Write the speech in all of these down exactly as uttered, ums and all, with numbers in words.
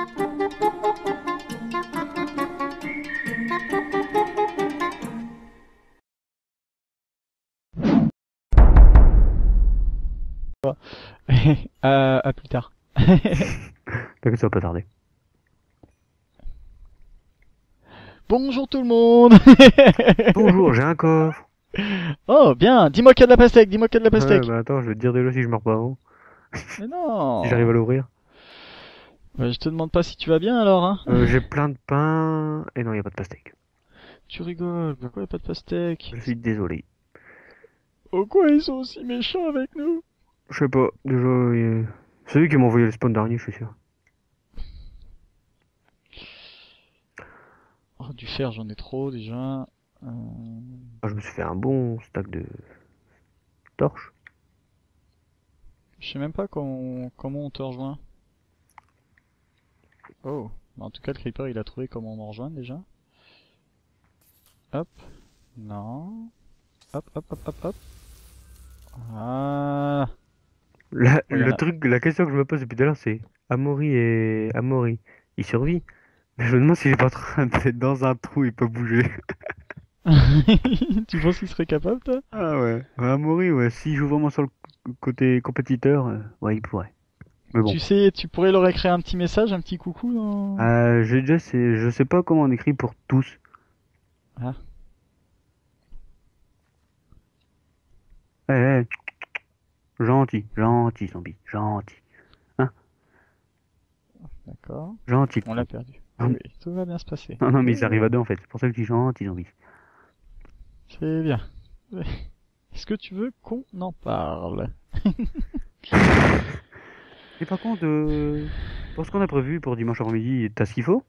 à, à plus tard. T'inquiète, ça va pas tarder. Bonjour tout le monde. Bonjour, j'ai un coffre. Oh bien, dis-moi qu'il y a de la pastèque, dis-moi qu'il y a de la Ouais, pastèque. bah attends, je vais te dire déjà si je meurs pas avant. Mais Si j'arrive à non. l'ouvrir. Bah, je te demande pas si tu vas bien alors, hein. Euh, j'ai plein de pain. Et non, y a pas de pastèque. Tu rigoles, pourquoi y a pas de pastèque? Je suis désolé. Pourquoi ils sont aussi méchants avec nous? Je sais pas, déjà. euh, C'est lui qui m'a envoyé le spawn dernier, je suis sûr. Oh, du fer, j'en ai trop déjà. Euh, Ah, je me suis fait un bon stack de torches. Je sais même pas comment, comment on te rejoint. Oh, bah, en tout cas le creeper il a trouvé comment on me rejoint déjà. Hop, non. Hop, hop, hop, hop, hop. Ah. La- Oh, y en le a. truc, la question que je me pose depuis tout à l'heure, c'est Amaury et Amaury, il survit. Mais je me demande s'il est pas en train d'être dans un trou et pas bouger. Tu penses qu'il serait capable, toi? Ah ouais. Ouais, Amaury, ouais, s'il joue vraiment sur le côté compétiteur, euh, ouais, il pourrait. Mais bon. Tu sais, tu pourrais leur écrire un petit message, un petit coucou dans... Euh, j'ai déjà, c'est, je sais pas comment on écrit pour tous. Ah, Eh, eh, gentil, gentil, zombie, gentil. Hein, d'accord. gentil. On l'a perdu. Non, Oui, oui, tout va bien se passer. non, non, mais ils Oui, arrivent à deux en fait. C'est pour ça que je dis gentil, zombie. c'est bien. Est-ce que tu veux qu'on en parle? Et par contre, euh, pour ce qu'on a prévu pour dimanche après-midi, t'as ce qu'il faut?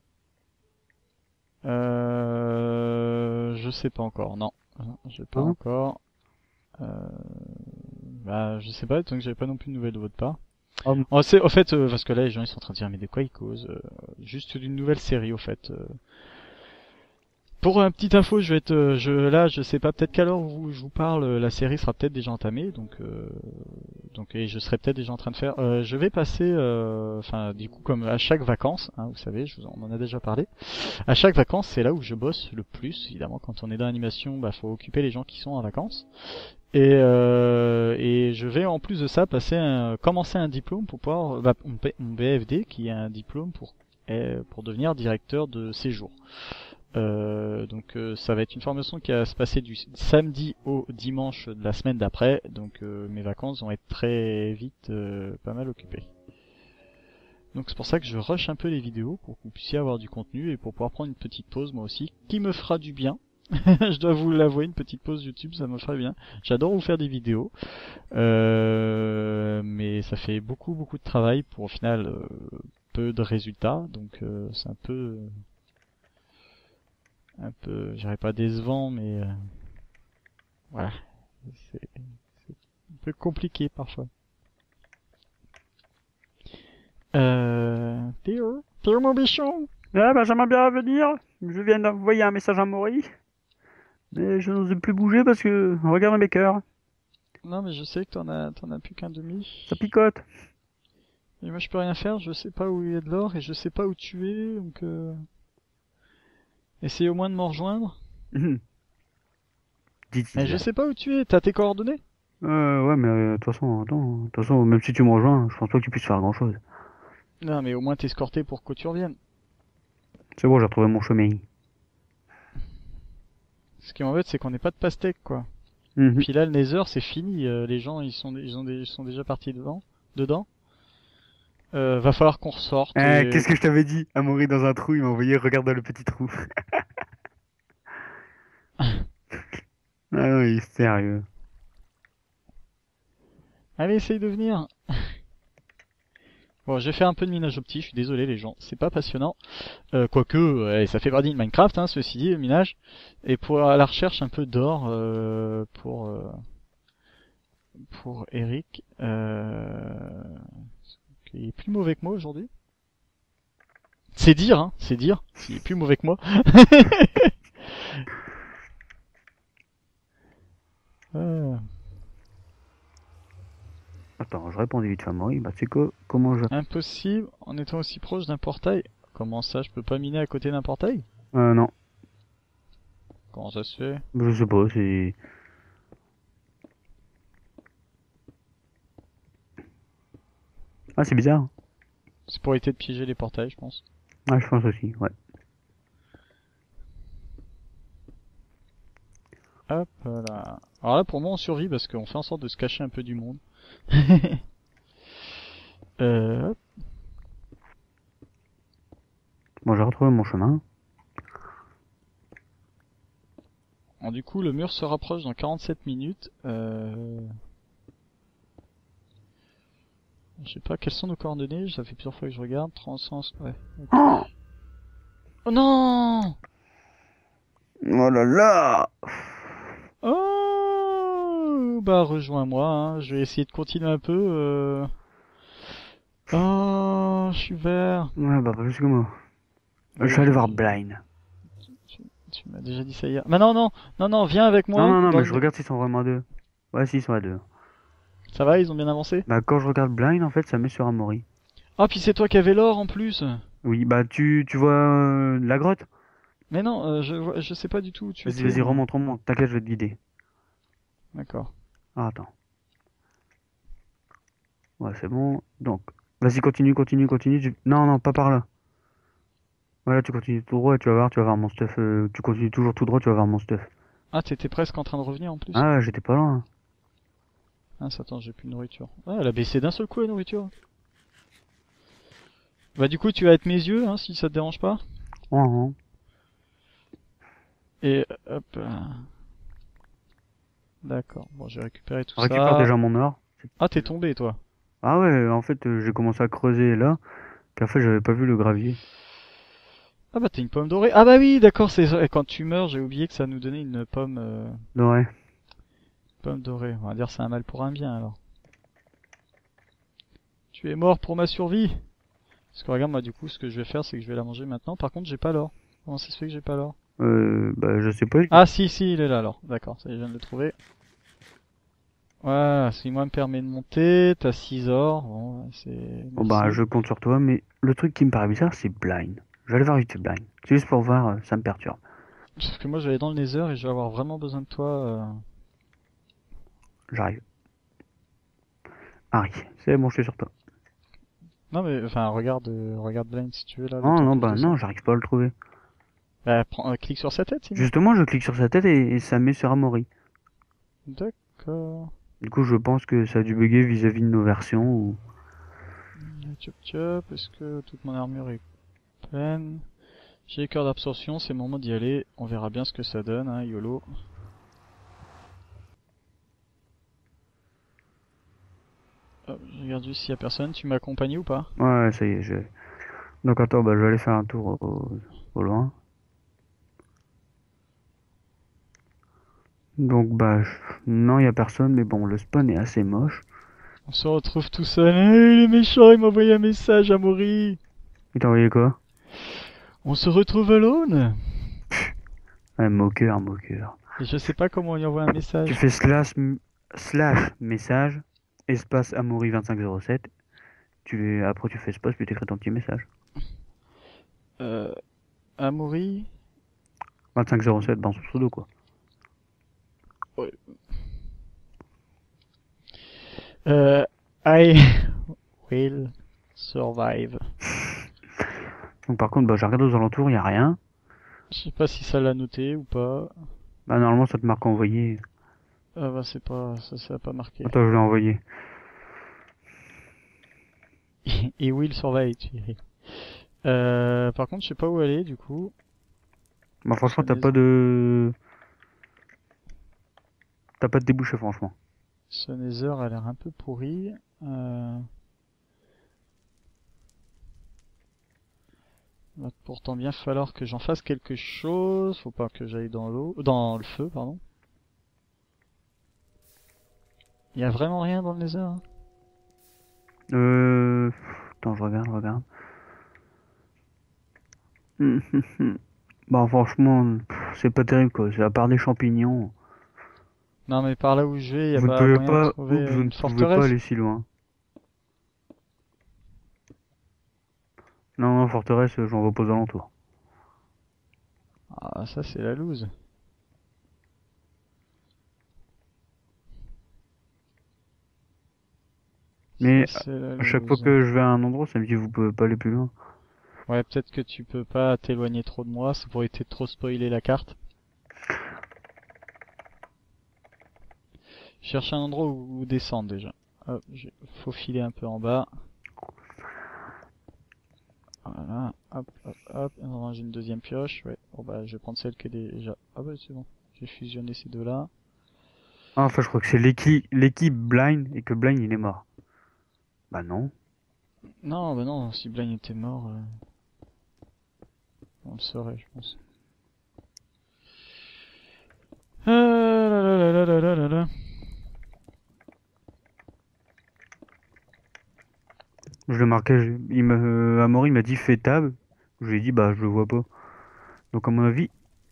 Euh... Je sais pas encore, non. Non, j'ai pas Hein. encore. Euh... Bah, je sais pas, tant que j'avais pas non plus de nouvelles de votre part. Ah, Oh, c'est, au fait, euh, parce que là, les gens, ils sont en train de dire, mais de quoi ils causent? Euh, Juste d'une nouvelle série, au fait. euh. Pour un petit info, je vais être, euh, je, là, je sais pas, peut-être qu'à l'heure où je vous parle, euh, la série sera peut-être déjà entamée, donc, euh, donc, et je serai peut-être déjà en train de faire. Euh, je vais passer, euh, enfin, du coup, comme à chaque vacances, hein, vous savez, je vous en, on en a déjà parlé. À chaque vacances, c'est là où je bosse le plus. Évidemment, quand on est dans l'animation, bah, faut occuper les gens qui sont en vacances. Et, euh, et je vais en plus de ça passer un, commencer un diplôme pour pouvoir, bah, mon P- mon B F D, qui est un diplôme pour, eh, pour devenir directeur de séjour. Euh, donc euh, ça va être une formation qui va se passer du samedi au dimanche de la semaine d'après, donc euh, mes vacances vont être très vite euh, pas mal occupées. Donc c'est pour ça que je rush un peu les vidéos pour que vous puissiez avoir du contenu et pour pouvoir prendre une petite pause moi aussi, qui me fera du bien. Je dois vous l'avouer, une petite pause YouTube, ça me ferait bien. J'adore vous faire des vidéos, euh, mais ça fait beaucoup beaucoup de travail pour au final euh, peu de résultats, donc euh, c'est un peu un peu, je dirais pas décevant, mais euh, voilà, c'est un peu compliqué parfois. Euh, Théo, Théo mon bichon. ah bah j'aimerais bien revenir. Je viens d'envoyer un message à Amaury. Mais je n'ose plus bouger parce que, regarde mes cœurs. Non mais je sais que t'en as, t'en as plus qu'un Ça demi. picote. Et moi je peux rien faire, je sais pas où il y a de l'or et je sais pas où tu es, donc euh... essaye au moins de m'en rejoindre. Mais je Dit-il. sais pas où tu es, t'as tes coordonnées? Euh, ouais, mais euh, de toute façon, attends, de toute façon, même si tu me rejoins, je pense pas que tu puisses faire grand-chose. Non mais au moins t'es escorté pour que tu reviennes. C'est bon, j'ai retrouvé mon chemin. Ce qui m'embête c'est qu'on n'est pas de pastèque quoi. Mhm. Puis là le Nether c'est fini, euh, les gens ils sont, ils ont des, ils sont déjà partis devant, dedans. Euh, va falloir qu'on ressorte Eh, et... qu'est-ce que je t'avais dit? Amaury dans un trou, il m'a envoyé, regarde dans le petit trou. Ah oui, sérieux. Allez, essaye de venir. Bon, je vais faire un peu de minage optique, je suis désolé les gens, c'est pas passionnant. Euh, quoique, euh, ça fait partie de Minecraft, hein, ceci dit, le minage. Et pour à la recherche un peu d'or euh, pour euh, pour Eric, euh, qui est plus mauvais que moi aujourd'hui. C'est dire, hein, c'est dire, s'il est plus mauvais que moi. Euh, Attends, je répondais vite fait à Amaury. Bah, tu sais quoi? Comment je. Impossible en étant aussi proche d'un portail. Comment ça, je peux pas miner à côté d'un portail? Euh, non. Comment ça se fait? Je sais pas, c'est. Ah, c'est bizarre. C'est pour éviter de piéger les portails, je pense. Ah, je pense aussi, ouais. Hop là. Alors là, pour moi, on survit parce qu'on fait en sorte de se cacher un peu du monde. euh, hop. Bon, j'ai retrouvé mon chemin. Alors, du coup, le mur se rapproche dans quarante-sept minutes. Euh... Je sais pas, quelles sont nos coordonnées? Ça fait plusieurs fois que je regarde. trente, ouais. Oh, Oh non! oh là là! Oh! Bah, rejoins-moi, hein. Je vais essayer de continuer un peu. Euh... Oh, je suis vert. Ouais, bah, parce que moi. Bah Je oui, suis allé je- voir je- Blind. tu, tu m'as déjà dit ça hier. Mais non, non, non, non, viens avec Non, moi. non, non, Dans mais le... je né- regarde s'ils sont vraiment à deux. Ouais, si, ils sont à deux. Ça va, ils ont bien avancé? Bah, quand je regarde Blind, en fait, ça met sur Amaury. Ah, puis c'est toi qui avais l'or en plus. Oui, bah, tu, tu vois euh, la grotte? Mais non, euh, je, vois- je sais pas du tout où tu Vas-y, étais, vas-y, moi. remonte, remonte. T'inquiète, je vais te guider. D'accord. Ah, attends. Ouais, c'est bon. Donc, vas-y, continue, continue, continue. tu- Non, non, pas par là. Voilà, tu continues tout droit et tu vas voir, tu vas voir mon stuff. euh, Tu continues toujours tout droit, tu vas voir mon stuff. Ah, t'étais presque en train de revenir en plus. Ah, j'étais pas loin. Ah, ça, attends, j'ai plus de nourriture. Ah, elle a baissé d'un seul coup la nourriture. Bah, du coup, tu vas être mes yeux, hein, si ça te dérange pas. Oh, oh. Et hop. euh, D'accord. Bon, j'ai récupéré tout Récupère ça. déjà mon or. Ah, t'es tombé, toi. Ah ouais, en fait, euh, j'ai commencé à creuser là. Puis en fait, j'avais pas vu le gravier. Ah bah, t'es une pomme dorée. Ah bah oui, d'accord, c'est vrai. Quand tu meurs, j'ai oublié que ça nous donnait une pomme, euh, Ouais. pomme dorée. On va dire c'est un mal pour un bien, alors. Tu es mort pour ma survie. Parce que regarde, moi, du coup, ce que je vais faire, c'est que je vais la manger maintenant. Par contre, j'ai pas l'or. Comment ça se fait que j'ai pas l'or? Euh, bah, je sais pas. Ah si, si, il est là alors. D'accord, ça y est, je viens de le trouver. Voilà, si moi me permet de monter, t'as six or. Bon, ouais, c'est... Bon, bah, Merci. je compte sur toi, mais le truc qui me paraît bizarre, c'est Blind. Je vais aller voir vite fait Blind. C'est juste pour voir, euh, ça me perturbe. Sauf que moi, je vais aller dans le Nether et je vais avoir vraiment besoin de toi. euh. J'arrive. Harry, c'est bon, je suis sur toi. Non mais, enfin, regarde, euh, regarde Blind si tu veux là, le Non, temps non, que je bah, non, descends. j'arrive pas à le trouver. Bah, prends, euh, clique sur sa tête sinon. Justement, je clique sur sa tête et, et ça met sur Amaury. D'accord. Du coup, je pense que ça a dû bugger vis-à-vis de nos versions ou. Tchop tchop, est-ce que toute mon armure est pleine? J'ai cœur d'absorption, c'est le moment d'y aller. On verra bien ce que ça donne, hein, YOLO. Hop, je regarde juste s'il y a personne. Tu m'accompagnes ou pas? Ouais, ça y est, je. Donc, attends, bah, je vais aller faire un tour au, au loin. Donc, bah, je- non, il y a personne, mais bon, le spawn est assez moche. On se retrouve tout seul. Eh, il est méchant, il m'a envoyé un message à Maury. Il t'a envoyé quoi? On se retrouve alone. Ouais, moqueur, moqueur. Et je sais pas comment on lui envoie un Tu message. fais slash, m- slash message, espace Amaury vingt-cinq zéro sept. Tu, après, tu fais espace, puis t'écris ton petit message. Euh, à Maury. vingt-cinq zéro sept dans son pseudo, quoi. Ouais. Euh, I will survive. Donc, par contre, bah, je regarde aux alentours, il y a rien. Je sais pas si ça l'a noté ou pas. Bah, normalement, ça te marque envoyé. Ah bah c'est pas, ça, ça a pas marqué. Attends, je l'ai envoyé. Et will survive, tu dirais. Euh, par contre, je sais pas où aller du coup. Bah, franchement, Ce t'as pas Nether, de. T'as pas de débouché, franchement. ce Nether a l'air un peu pourri. Euh... Va pourtant bien falloir que j'en fasse quelque chose. Faut pas que j'aille dans l'eau, dans le feu, pardon. Il y a vraiment rien dans le Nether, hein. Euh. Attends, je regarde, je regarde. Hum, hum, hum. Bah, franchement, pff, c'est pas terrible, quoi. C'est à part des champignons. Non mais par là où je vais, y a Vous ne pas pouvez moyen de pas. trouver Oups, euh, vous ne une pouvez pas forteresse. aller si loin. Non, non, forteresse, j'en vois pas aux alentours. Ah, ça c'est la loose. Ça Mais c'est la à chaque fois loose. que je vais à un endroit, ça me dit vous pouvez pas aller plus loin. Ouais, peut-être que tu peux pas t'éloigner trop de moi, ça pourrait être trop spoiler la carte. Je cherche un endroit où descendre déjà. Hop, j'ai faufilé un peu en bas. Voilà, hop, hop, hop. Non, j'ai une deuxième pioche. Ouais, bon bah je vais prendre celle qui est déjà. Ah bah c'est bon, j'ai fusionné ces deux-là. Ah, enfin, je crois que c'est l'équipe l'équipe Blind et que Blind il est mort. Bah non. Non, bah non, si Blaine était mort, euh, on le saurait, je pense. Ah là là là là là là là. Je le marquais, je- il m'a, euh, Amaury m'a dit fais table. Je lui ai dit bah je le vois pas. Donc à mon avis,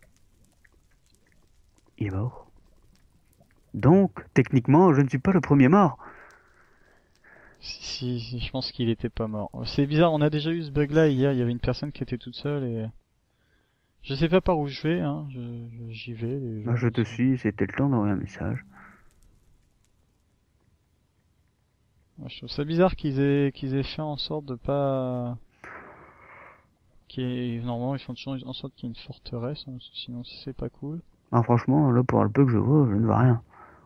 il est mort. Donc, techniquement, je ne suis pas le premier mort. Si, si, si, je pense qu'il était pas mort. C'est bizarre, on a déjà eu ce bug-là hier, il y avait une personne qui était toute seule et... Je sais pas par où je vais, hein, je, je- j'y vais Ah, déjà. je te suis, c'était le temps d'envoyer un message. Moi, je trouve ça bizarre qu'ils aient, qu'ils aient fait en sorte de pas... Qu'il y ait- Normalement, ils font toujours en sorte qu'il y ait une forteresse, hein, sinon c'est pas cool. Ah, franchement, là, pour le peu que je vois, je ne vois rien.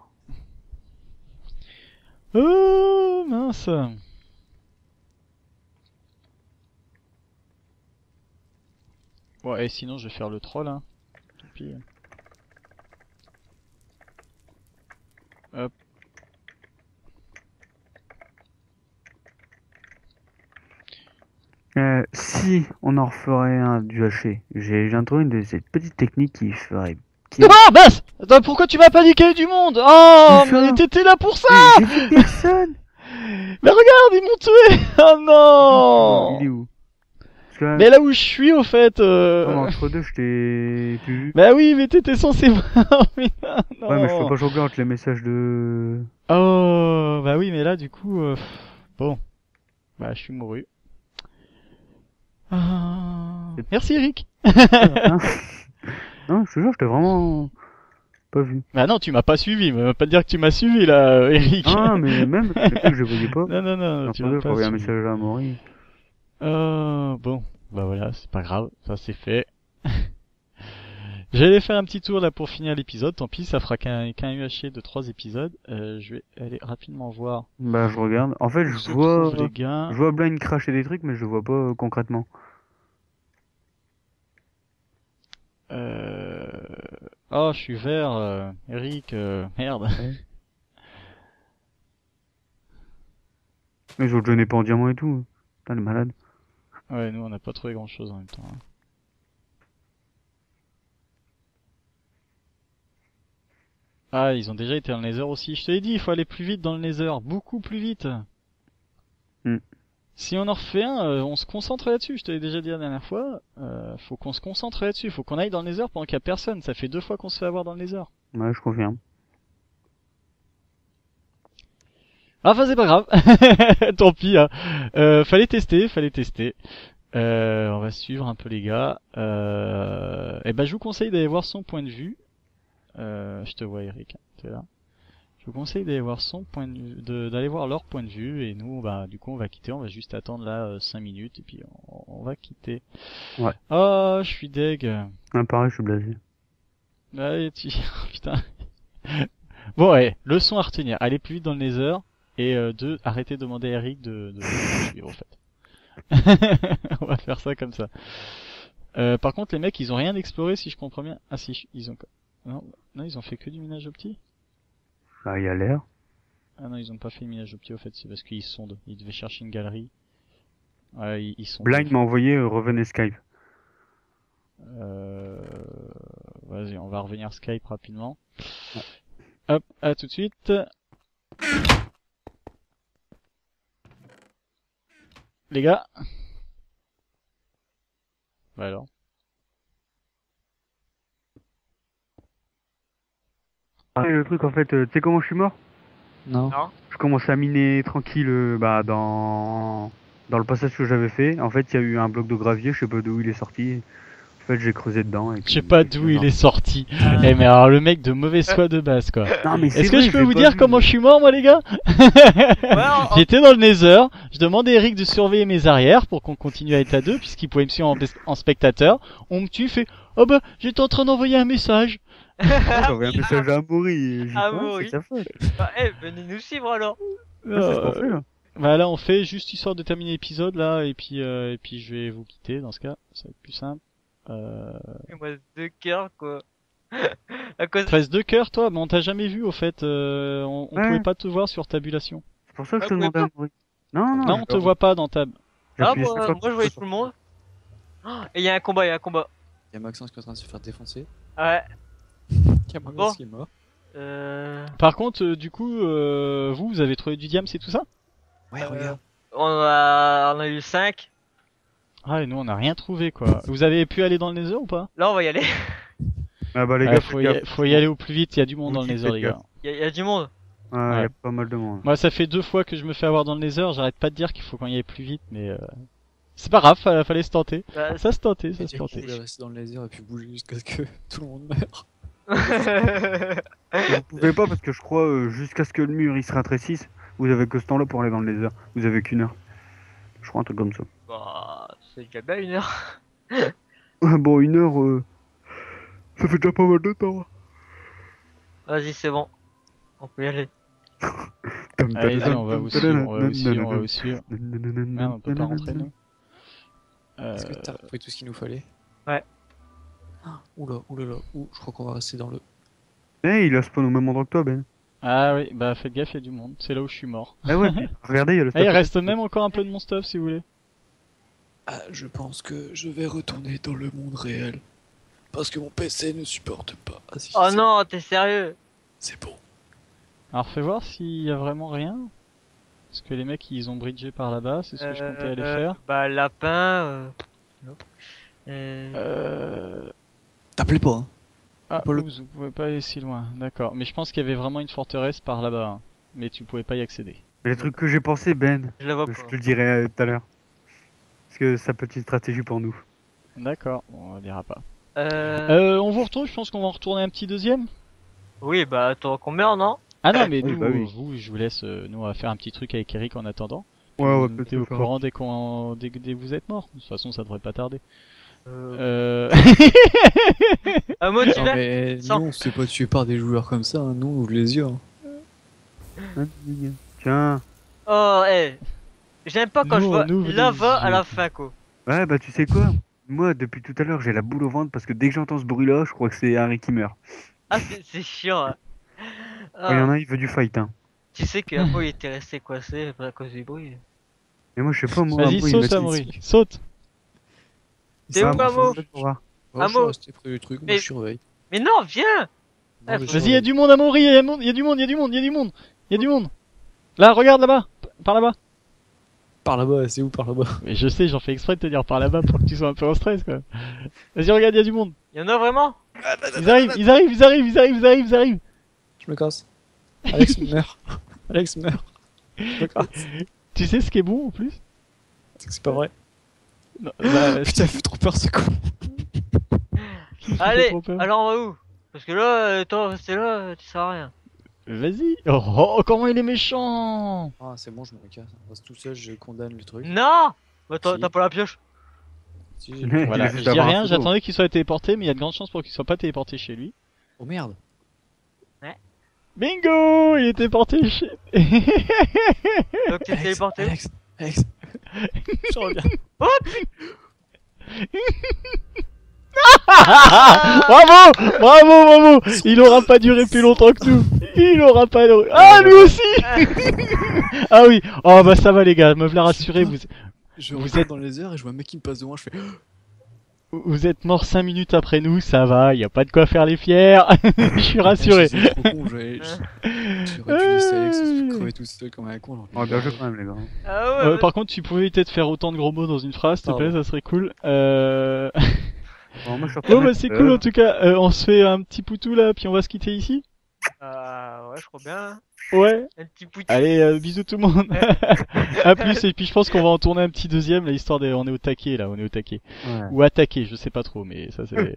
Oh, mince! Ouais, et sinon je vais faire le troll, hein. Tant pis. Hop. Euh, si on en referait un du haché, j'ai j'ai trouvé une de ces petites techniques qui ferait... Qui... Oh, mince! Attends, pourquoi tu m'as pas dit qu'il y avait du monde? Où Oh, mais ça? t'étais là pour ça! Mais j'ai vu personne! Mais regarde, ils m'ont tué! Oh Il est où, tu- il est non! où? Parce que là, Mais là où je suis, au fait, non, mais euh... entre deux, je t'ai plus vu. Bah oui, mais t'étais censé voir, mais Ouais, mais je peux non! pas jongler entre les messages de... Oh, bah oui, mais là, du coup, euh, pff, bon, bah je suis mouru. Ah, C'est merci Eric! pas grave, hein. Non, je te jure, je t'ai vraiment pas vu. Bah non, tu m'as pas suivi, mais pas dire que tu m'as suivi là, euh, Eric. Non, mais même, le fait que je voyais pas. Non, non, non, tu Entre m'as deux, je pas envoyé un suivi. message à Amaury. Euh, bon, bah voilà, c'est pas grave, ça c'est fait. J'allais faire un petit tour là pour finir l'épisode, tant pis, ça fera qu'un qu'un U H C de trois épisodes. Euh, je vais aller rapidement voir Bah, je regarde. En fait, où je se trouvent les vois, gains. je vois Blind cracher des trucs, mais je vois pas euh, concrètement. Euh... Oh, je suis vert, euh, Eric, euh, merde. Ouais. Les autres, je n'ai pas en diamant et tout. Putain, les malades. Ouais, nous on n'a pas trouvé grand chose en même temps, hein. Ah, ils ont déjà été dans le Nether aussi. Je te l'ai dit, il faut aller plus vite dans le Nether, beaucoup plus vite. Hmm. Si on en refait un, euh, on se concentre là-dessus. Je te l'ai déjà dit la dernière fois. Euh, faut qu'on se concentre là-dessus. Faut qu'on aille dans le Nether pendant qu'il y a personne. Ça fait deux fois qu'on se fait avoir dans le Nether. Ouais, je confirme. Ah, enfin, c'est pas grave. Tant pis, hein. Euh, fallait tester, fallait tester. Euh, on va suivre un peu les gars. Euh, et ben, je vous conseille d'aller voir son point de vue. Euh, je te vois, Eric. T'es là. Je vous conseille d'aller voir son point de vue, de- d'aller voir leur point de vue. Et nous, bah, du coup, on va quitter. On va juste attendre là euh, cinq minutes et puis on, on va quitter. Ouais. Oh, je suis deg. Ah, pareil, je suis blasé. Ouais, tu... Putain. Bon, ouais, leçon à retenir. Allez plus vite dans le Nether. Et euh, deux, arrêtez de demander à Eric de, de, de suivre, en fait. On va faire ça comme ça. Euh, par contre, les mecs, ils ont rien exploré, si je comprends bien. Ah si, ils ont... Non, non, ils ont fait que du minage opti. Ah, il y a l'air. Ah non, ils ont pas fait le minage opti, au fait. C'est parce qu'ils sondent. Ils devaient chercher une galerie. Ouais, ils, ils sondaient, au Blind fait. m'a envoyé euh, revenez Skype. Euh... Vas-y, on va revenir Skype rapidement. Ouais. Hop, à tout de suite. Les gars. Bah alors. Ah, et le truc, en fait, euh, tu sais comment je suis mort? Non. Je commence à miner tranquille, euh, bah, dans... dans le passage que j'avais fait, en fait, il y a eu un bloc de gravier, je sais pas d'où il est sorti. En fait, j'ai creusé dedans. Et Je puis- sais pas et puis d'où il genre- est sorti. Ah. Eh mais alors le mec de mauvaise foi de base quoi. Non, mais c'est Est-ce que vrai, je peux l'ai vous pas dire vu. comment je suis mort moi les gars? Ouais, en- en- J'étais dans le Nether, je demandais à Eric de surveiller mes arrières pour qu'on continue à être à deux puisqu'il pouvait me suivre en, en spectateur. On me tue, il fait oh bah j'étais en train d'envoyer un message. J'ai envoyé un message à Amaury. J'ai dit, Ah, ouais, Amaury. c'est sa faute. Bah, eh, venez nous suivre alors. Ouais, c'est ce qu'on Euh, fait, là. bah là on fait juste histoire de terminer l'épisode là et puis euh, et puis je vais vous quitter dans ce cas, ça va être plus simple. Euh... Il me reste deux cœurs quoi. À cause. Il te reste deux cœurs toi, mais on t'a jamais vu au fait, euh, on, on Ouais. pouvait pas te voir sur tabulation. C'est pour ça que je Ah, te vous demandais à Amaury. Non, non, Non, j'ai on te pas- voit pas dans ta... j'ai Ah, appuyé moi, cinq fois moi je pour voyais que tout le monde. Oh, et il y a un combat, il y a un combat. Il y a Maxence qui est en train de se faire défoncer. Ouais. Il y a Maxence Bon. qui est mort. Euh... Par contre, euh, du coup, euh, vous, vous avez trouvé du diam, c'est tout ça? Ouais, Euh, regarde. On a, on a eu cinq. Ah, et nous, on a rien trouvé, quoi. Vous avez pu aller dans le Nether ou pas? Là on va y aller. Ah bah les Ouais, gars, faut, faites y... gaffe. faut y aller au plus vite, il y a du monde Vous dans le aussi, Nether, faites les gars. gaffe. Il y, a- y a du monde. Ouais, il y Ouais. a pas mal de monde. Moi, ça fait deux fois que je me fais avoir dans le Nether, j'arrête pas de dire qu'il faut qu'on y aille plus vite, mais... Euh... C'est pas grave, fallait, fallait se tenter. Bah, Ça se tentait, ça Il se dit qu'il tentait. voulait rester dans le laser et puis bouger jusqu'à ce que tout le monde meure. Vous pouvez pas parce que je crois euh, jusqu'à ce que le mur il se rétrécisse, vous avez que ce temps-là pour aller dans le laser. Vous avez qu'une heure. Je crois un truc comme ça. bah, c'est déjà bien une heure. Ouais, bon, une heure, euh, ça fait déjà pas mal de temps. Vas-y, c'est bon. On peut y aller. Allez-y, on va vous suivre, on va vous suivre, on va vous suivre. Merde, on peut pas rentrer, nous. Euh... Est-ce que t'as retrouvé tout ce qu'il nous fallait? Ouais. Ah, oula, oula, là. Ouh, je crois qu'on va rester dans le. Eh, il a spawn au même endroit que toi, Ben. Ah oui, bah faites gaffe, il y a du monde. C'est là où je suis mort. Ah ouais, regardez, il y a le Ah, il stuff. reste même encore un peu de mon stuff si vous voulez. Ah, je pense que je vais retourner dans le monde réel. Parce que mon P C ne supporte pas. Ah, si, Oh c'est- non, t'es sérieux? C'est bon. Alors fais voir s'il y a vraiment rien. Parce que les mecs ils ont bridgé par là-bas, c'est ce que je comptais aller Euh, faire. Bah, lapin. Euh... non. Euh... Euh... T'appelais pas, hein? Ah, Pas le- vous, vous pouvez pas aller si loin, d'accord. Mais je pense qu'il y avait vraiment une forteresse par là-bas. hein. Mais tu pouvais pas y accéder. Mais les trucs que j'ai pensé, Ben, Je la vois je pas. te le dirai euh, tout à l'heure. Parce que ça peut être une stratégie pour nous. D'accord, bon, on ne dira pas. Euh... Euh, on vous retrouve, je pense qu'on va en retourner un petit deuxième. Oui, bah, attends qu'on meurt, non? Ah non, mais Oui, nous, bah oui. vous, je vous laisse, euh, nous on va faire un petit truc avec Eric en attendant. Ouais, on va Vous peut-être êtes le au faire. courant dès, qu'on, dès, que- dès que vous êtes mort. De toute façon, ça devrait pas tarder. Euh... Euh... Un mot, tu Non, l'as? mais Sans- nous, on se fait pas tuer par des joueurs comme ça, hein. Nous, on ouvre les yeux. Hein. Hein, Tiens. Oh, eh. J'aime pas quand Nous, je vois on ouvre lava les à la yeux. fin, quoi. Ouais, bah tu sais quoi? Moi, depuis tout à l'heure, j'ai la boule au ventre parce que dès que j'entends ce bruit-là, je crois que c'est Harry qui meurt. Ah, c'est c'est chiant, hein. Oh, il y en Ah, a un, il veut du fight, hein. tu sais qu'un fois il était resté coincé à cause du bruit. Mais moi, je sais pas, moi, Vas-y, Amaury, il saute, m'a dit- Amaury, saute. T'es où, Ah, bon, Amo? faut pour voir. Moi, je suis Amo. resté près du truc, moi, Mais- je surveille. Mais non, viens! Non, Ah, je faut- Vas-y, il y a surveille. du monde, Amaury, il y a du monde, il y a du monde, il y a du monde, il y a du monde, il y a du monde. Là, regarde là-bas, p- par là-bas. Par là-bas, c'est où par là-bas? Mais je sais, j'en fais exprès de te dire par là-bas pour que tu sois un peu en stress, quoi. Vas-y, regarde, il y a du monde. Il y en a vraiment? Ils arrivent, ils arrivent, ils arrivent, ils arrivent, ils arrivent, ils arrivent. Je me casse. Alex meurt. Alex meurt. Je me casse. Tu sais ce qui est bon en plus? C'est que c'est pas vrai. Non, bah, Putain, il fait trop peur ce con. Allez, trop peur. alors on va où? Parce que là, euh, toi, rester là, euh, tu sers à rien. Vas-y. Oh, oh, comment il est méchant. Ah, c'est bon, je me casse. On reste tout seul, je condamne le truc. Non! Bah, t'as Si. t'as pas la pioche. Si, j'ai- Il Voilà, a je juste dis d'avoir un rien, pseudo. j'attendais qu'il soit téléporté, mais il y a de grandes chances pour qu'il soit pas téléporté chez lui. Oh merde. Bingo! Il est téléporté chez... Donc t'es Alex, téléporté où? Alex, Alex. Je reviens. Bravo! Bravo, bravo! Il aura pas duré plus longtemps que nous. Il aura pas duré... Ah, lui aussi! Ah oui. Oh, bah ça va les gars, me voilà rassuré, vous... Je Vous regarde êtes- dans les airs et je vois un mec qui me passe devant, je fais Vous êtes mort cinq minutes après nous, ça va, y a pas de quoi faire les fiers. Je suis rassuré. C'est trop con, j'aurais j'aurais dû laisser Alex se crever tout seul comme un con. On va bien jouer quand même, les gars. Ah ouais, Euh, bah- par contre, tu pouvais éviter de faire autant de gros mots dans une phrase, s'il te plaît, Pardon. ça serait cool. Euh... Bon, moi, je suis Bon, retourné bah tout c'est à cool l'heure. en tout cas. Euh, on se fait un petit poutou là, puis on va se quitter ici. Euh, ouais, je crois bien. Ouais. Un petit poutou. Allez, euh, bisous tout le monde. À plus, et puis je pense qu'on va en tourner un petit deuxième, là, histoire de... On est au taquet, là, on est au taquet. Ouais. Ou attaquer, je sais pas trop, mais ça c'est...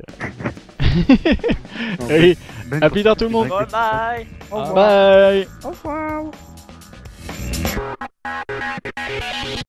Non, Allez, Ben, à plus tard tout le monde. Bye bye. Au revoir. Bye. Au revoir.